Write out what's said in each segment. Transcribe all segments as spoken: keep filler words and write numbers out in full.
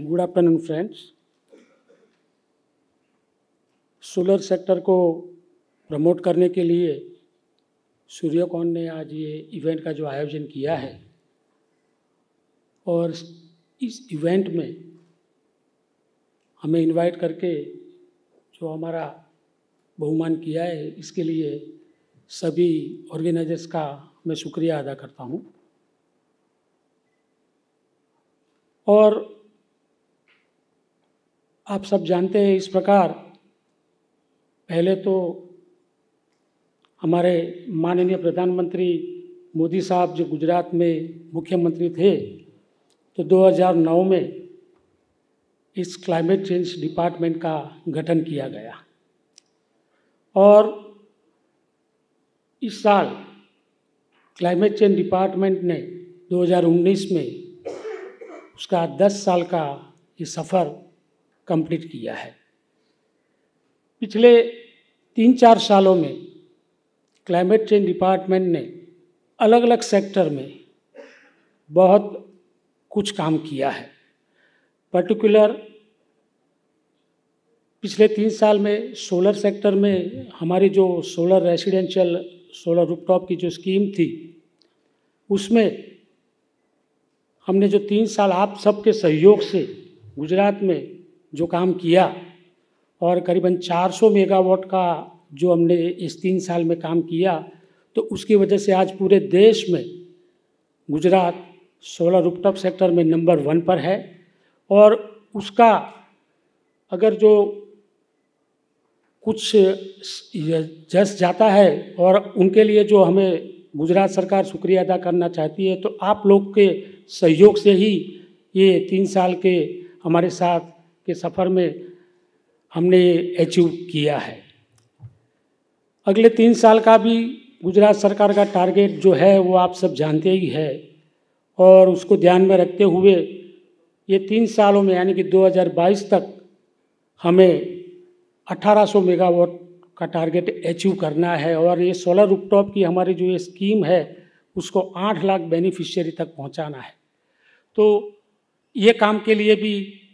Good afternoon friends. Solar sector को promote करने के लिए सूर्यकॉन ने आज ये इवेंट का जो आयोजन किया है और इस इवेंट में हमें इनवाइट करके जो हमारा बहुमान किया है, इसके लिए सभी ऑर्गेनाइजर्स का मैं शुक्रिया अदा करता हूँ। और आप सब जानते हैं, इस प्रकार पहले तो हमारे माननीय प्रधानमंत्री मोदी साहब जो गुजरात में मुख्यमंत्री थे, तो दो हज़ार नौ में इस क्लाइमेट चेंज डिपार्टमेंट का गठन किया गया और इस साल क्लाइमेट चेंज डिपार्टमेंट ने दो हज़ार उन्नीस में उसका दस साल का ये सफ़र कंप्लीट किया है। पिछले तीन चार सालों में क्लाइमेट चेंज डिपार्टमेंट ने अलग अलग सेक्टर में बहुत कुछ काम किया है। पर्टिकुलर पिछले तीन साल में सोलर सेक्टर में हमारी जो सोलर रेसिडेंशियल सोलर रूफटॉप की जो स्कीम थी, उसमें हमने जो तीन साल आप सबके सहयोग से गुजरात में जो काम किया और करीबन चार सौ मेगावाट का जो हमने इस तीन साल में काम किया, तो उसकी वजह से आज पूरे देश में गुजरात सोलर रूफटॉप सेक्टर में नंबर वन पर है। और उसका अगर जो कुछ जस जाता है और उनके लिए जो हमें गुजरात सरकार शुक्रिया अदा करना चाहती है, तो आप लोग के सहयोग से ही ये तीन साल के हमारे साथ के सफ़र में हमने ये अचीव किया है। अगले तीन साल का भी गुजरात सरकार का टारगेट जो है वो आप सब जानते ही है और उसको ध्यान में रखते हुए ये तीन सालों में यानी कि दो हज़ार बाईस तक हमें अठारह सौ मेगावाट का टारगेट अचीव करना है और ये सोलर रूफटॉप की हमारी जो ये स्कीम है उसको आठ लाख बेनिफिशियरी तक पहुंचाना है। तो ये काम के लिए भी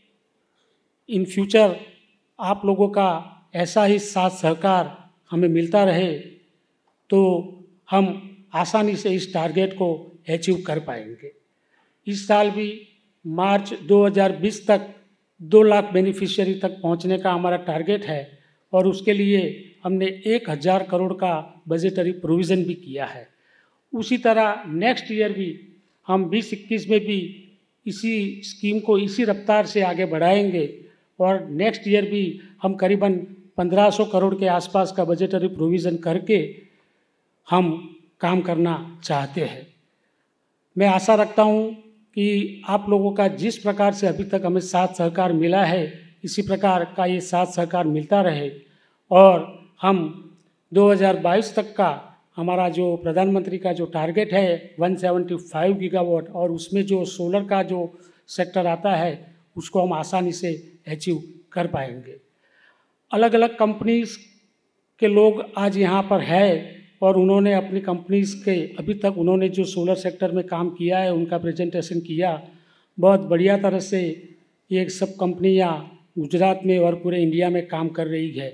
इन फ्यूचर आप लोगों का ऐसा ही साथ सहकार हमें मिलता रहे तो हम आसानी से इस टारगेट को अचीव कर पाएंगे। इस साल भी मार्च दो हज़ार बीस तक दो लाख बेनिफिशियरी तक पहुंचने का हमारा टारगेट है और उसके लिए हमने एक हज़ार करोड़ का बजटरी प्रोविज़न भी किया है। उसी तरह नेक्स्ट ईयर भी हम बीस इक्कीस में भी इसी स्कीम को इसी रफ्तार से आगे बढ़ाएंगे और नेक्स्ट ईयर भी हम करीबन पंद्रह सौ करोड़ के आसपास का बजटरी प्रोविज़न करके हम काम करना चाहते हैं। मैं आशा रखता हूँ कि आप लोगों का जिस प्रकार से अभी तक हमें साथ सहकार मिला है, इसी प्रकार का ये साथ सहकार मिलता रहे और हम दो हज़ार बाईस तक का हमारा जो प्रधानमंत्री का जो टारगेट है एक सौ पचहत्तर गीगावाट और उसमें जो सोलर का जो सेक्टर आता है उसको हम आसानी से अचीव कर पाएंगे। अलग अलग कंपनीज के लोग आज यहाँ पर है और उन्होंने अपनी कंपनीज के अभी तक उन्होंने जो सोलर सेक्टर में काम किया है उनका प्रेजेंटेशन किया। बहुत बढ़िया तरह से ये सब कंपनियाँ गुजरात में और पूरे इंडिया में काम कर रही है।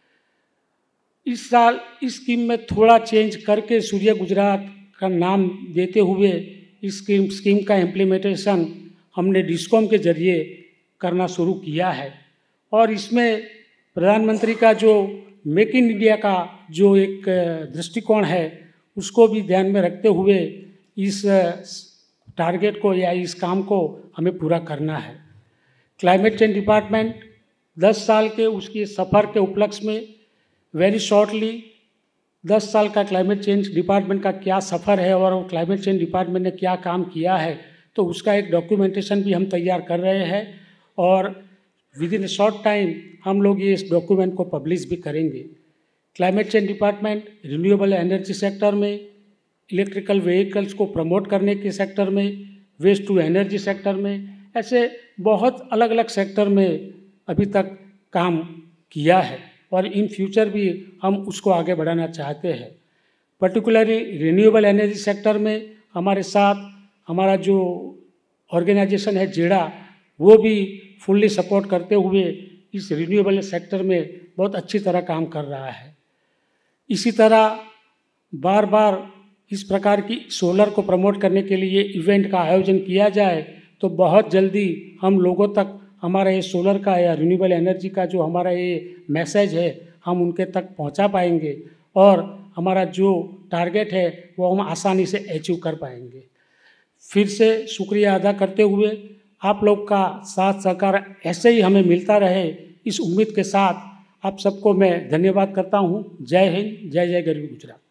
इस साल इस स्कीम में थोड़ा चेंज करके सूर्य गुजरात का नाम देते हुए इस स्कीम स्कीम का इम्प्लीमेंटेशन हमने डिस्कॉम के जरिए करना शुरू किया है और इसमें प्रधानमंत्री का जो मेक इन इंडिया का जो एक दृष्टिकोण है उसको भी ध्यान में रखते हुए इस टारगेट को या इस काम को हमें पूरा करना है। क्लाइमेट चेंज डिपार्टमेंट दस साल के उसकी सफ़र के उपलक्ष्य में वेरी शॉर्टली दस साल का क्लाइमेट चेंज डिपार्टमेंट का क्या सफ़र है और क्लाइमेट चेंज डिपार्टमेंट ने क्या काम किया है, तो उसका एक डॉक्यूमेंटेशन भी हम तैयार कर रहे हैं और within a short time हम लोग ये इस डॉक्यूमेंट को पब्लिश भी करेंगे। Climate change department renewable energy sector में, इलेक्ट्रिकल व्हीकल्स को प्रमोट करने के सेक्टर में, वेस्ट टू एनर्जी सेक्टर में, ऐसे बहुत अलग अलग सेक्टर में अभी तक काम किया है और इन फ्यूचर भी हम उसको आगे बढ़ाना चाहते हैं। पर्टिकुलरली रिन्यूएबल एनर्जी सेक्टर में हमारे साथ हमारा जो ऑर्गेनाइजेशन है जेड़ा, वो भी फुल्ली सपोर्ट करते हुए इस रिन्यूएबल सेक्टर में बहुत अच्छी तरह काम कर रहा है। इसी तरह बार बार इस प्रकार की सोलर को प्रमोट करने के लिए इवेंट का आयोजन किया जाए तो बहुत जल्दी हम लोगों तक हमारा ये सोलर का या रिन्यूएबल एनर्जी का जो हमारा ये मैसेज है हम उनके तक पहुंचा पाएंगे और हमारा जो टारगेट है वो हम आसानी से अचीव कर पाएंगे। फिर से शुक्रिया अदा करते हुए आप लोग का साथ सहकार ऐसे ही हमें मिलता रहे, इस उम्मीद के साथ आप सबको मैं धन्यवाद करता हूँ। जय हिंद, जय जय गरवी गुजरात।